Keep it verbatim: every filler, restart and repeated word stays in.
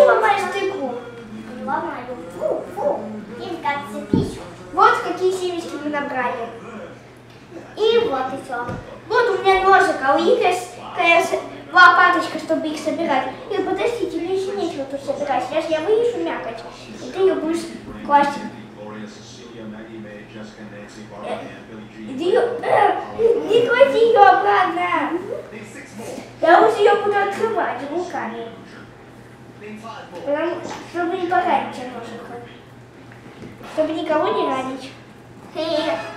ломаешь тыкву? Не ломаю. Фу, фу. Им как цепись. Вот какие семечки мы набрали. И вот и все. Вот у меня ножик, а у Игоря лопаточка, чтобы их собирать. И подождите, мне еще нечего тут собирать. Сейчас я вынесу мякоть, и ты ее будешь класть. Иди ее, э, не клади ее обратно. Я уже ее буду открывать руками. Потому, чтобы не поранить ножик. Чтобы никого не ранить.